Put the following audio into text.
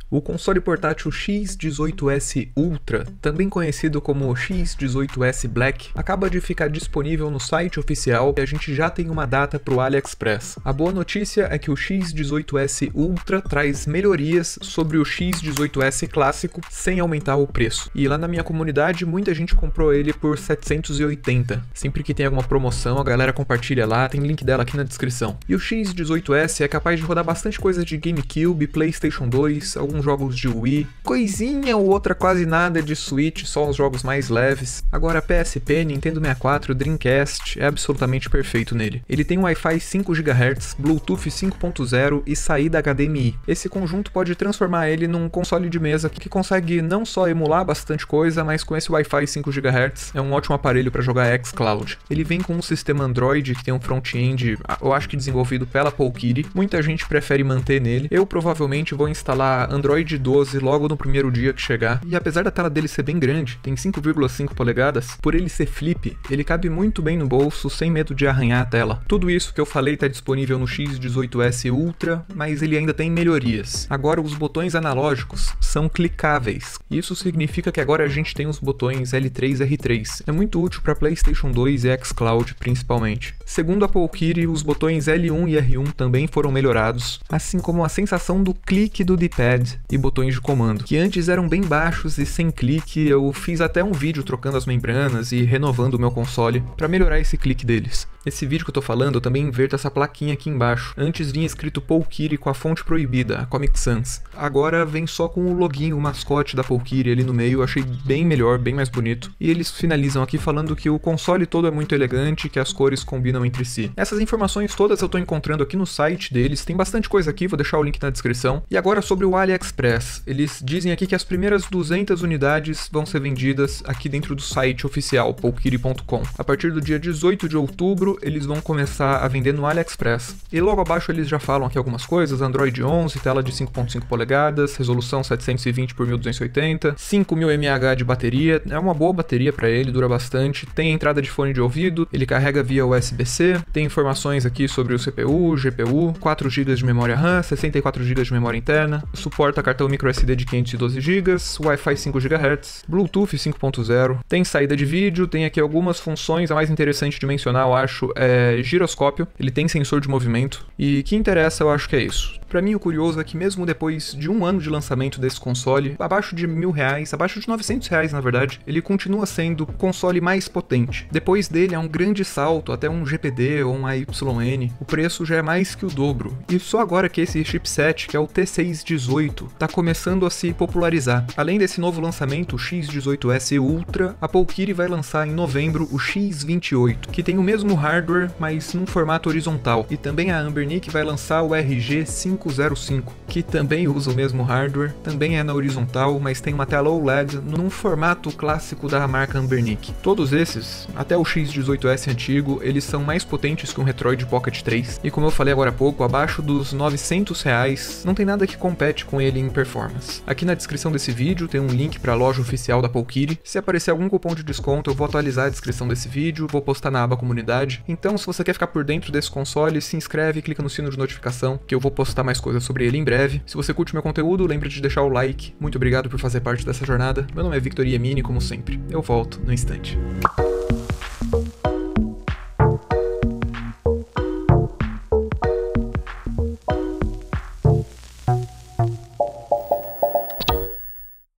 O console portátil X18S Ultra, também conhecido como X18S Black, acaba de ficar disponível no site oficial e a gente já tem uma data para o AliExpress. A boa notícia é que o X18S Ultra traz melhorias sobre o X18S clássico sem aumentar o preço. E lá na minha comunidade muita gente comprou ele por 780. Sempre que tem alguma promoção a galera compartilha lá, tem link dela aqui na descrição. E o X18S é capaz de rodar bastante coisa de GameCube, PlayStation 2, alguns jogos de Wii, coisinha ou outra quase nada de Switch, só os jogos mais leves. Agora PSP, Nintendo 64, Dreamcast é absolutamente perfeito nele. Ele tem um Wi-Fi 5 GHz, Bluetooth 5.0 e saída HDMI. Esse conjunto pode transformar ele num console de mesa que consegue não só emular bastante coisa, mas com esse Wi-Fi 5 GHz é um ótimo aparelho para jogar xCloud. Ele vem com um sistema Android que tem um front-end, eu acho que desenvolvido pela Polkiri. Muita gente prefere manter nele. Eu provavelmente vou instalar Android 12 logo no primeiro dia que chegar. E apesar da tela dele ser bem grande, tem 5,5 polegadas, por ele ser flip, ele cabe muito bem no bolso sem medo de arranhar a tela. Tudo isso que eu falei está disponível no X18S Ultra, mas ele ainda tem melhorias. Agora os botões analógicos são clicáveis. Isso significa que agora a gente tem os botões L3 e R3. É muito útil para PlayStation 2 e xCloud principalmente. Segundo a Polkiri, os botões L1 e R1 também foram melhorados, assim como a sensação do clique do D-pad e botões de comando, que antes eram bem baixos e sem clique. Eu fiz até um vídeo trocando as membranas e renovando o meu console para melhorar esse clique deles. Nesse vídeo que eu tô falando, eu também inverto essa plaquinha aqui embaixo. Antes vinha escrito Polkiri com a fonte proibida, a Comic Sans. Agora vem só com o login, o mascote da Polkiri ali no meio. Eu achei bem melhor, bem mais bonito. E eles finalizam aqui falando que o console todo é muito elegante, que as cores combinam entre si. Essas informações todas eu tô encontrando aqui no site deles. Tem bastante coisa aqui, vou deixar o link na descrição. E agora sobre o AliExpress. Eles dizem aqui que as primeiras 200 unidades vão ser vendidas aqui dentro do site oficial, polkiri.com. A partir do dia 18 de outubro, eles vão começar a vender no AliExpress. E logo abaixo eles já falam aqui algumas coisas: Android 11, tela de 5.5 polegadas, resolução 720 por 1280, 5000 mAh de bateria, é uma boa bateria para ele, dura bastante, tem entrada de fone de ouvido, ele carrega via USB-C, tem informações aqui sobre o CPU, GPU, 4 GB de memória RAM, 64 GB de memória interna, suporta cartão microSD de 512 GB, Wi-Fi 5 GHz, Bluetooth 5.0, tem saída de vídeo, tem aqui algumas funções. A mais interessante de mencionar, eu acho, é giroscópio, ele tem sensor de movimento, e que interessa eu acho que é isso. Pra mim o curioso é que mesmo depois de um ano de lançamento desse console, abaixo de R$1.000, abaixo de R$900 na verdade, ele continua sendo o console mais potente. Depois dele é um grande salto até um GPD ou um AYN, o preço já é mais que o dobro. E só agora que esse chipset, que é o T618, tá começando a se popularizar. Além desse novo lançamento, o X18S Ultra, a Polkiri vai lançar em novembro o X28, que tem o mesmo hardware, mas num formato horizontal. E também a Anbernic vai lançar o RG505, que também usa o mesmo hardware, também é na horizontal, mas tem uma tela OLED num formato clássico da marca Anbernic. Todos esses, até o X18S antigo, eles são mais potentes que um Retroid Pocket 3, e como eu falei agora há pouco, abaixo dos R$900 não tem nada que compete com ele em performance. Aqui na descrição desse vídeo tem um link para a loja oficial da Polkiri. Se aparecer algum cupom de desconto, eu vou atualizar a descrição desse vídeo, vou postar na aba comunidade. Então, se você quer ficar por dentro desse console, se inscreve e clica no sino de notificação, que eu vou postar mais coisas sobre ele em breve. Se você curte meu conteúdo, lembre de deixar o like. Muito obrigado por fazer parte dessa jornada. Meu nome é Victor Iemini, como sempre. Eu volto no instante.